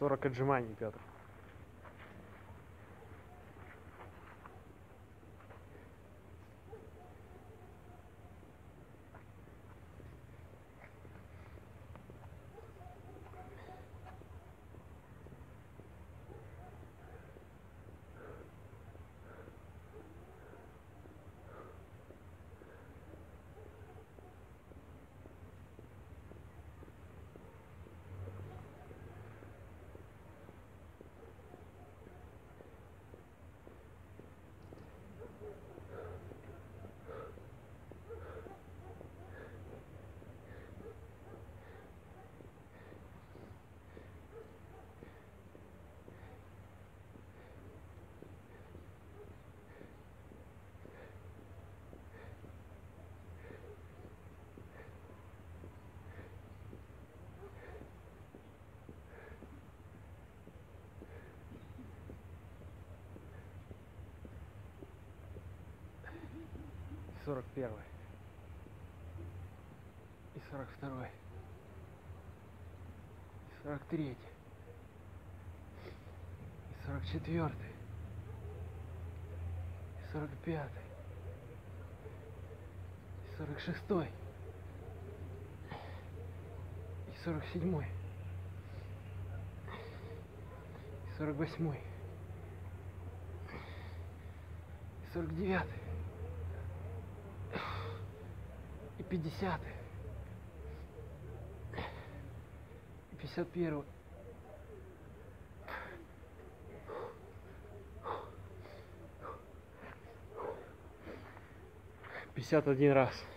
40 отжиманий, Петр. И 41 и 42 и 43 и 44 и 45 и 46 и 47 и 48 и 49 и 50 и 51 51 раз.